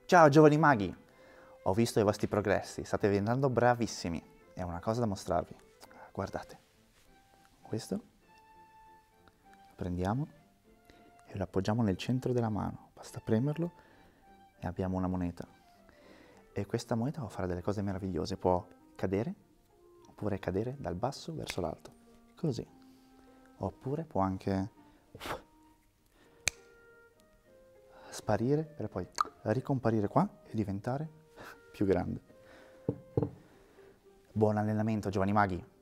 Ciao giovani maghi! Ho visto i vostri progressi, state diventando bravissimi. È una cosa da mostrarvi. Guardate. Questo lo prendiamo e lo appoggiamo nel centro della mano. Basta premerlo e abbiamo una moneta. E questa moneta può fare delle cose meravigliose. Può cadere, oppure cadere dal basso verso l'alto. Così. Oppure può anche sparire per poi ricomparire qua e diventare più grande. Buon allenamento, giovani maghi!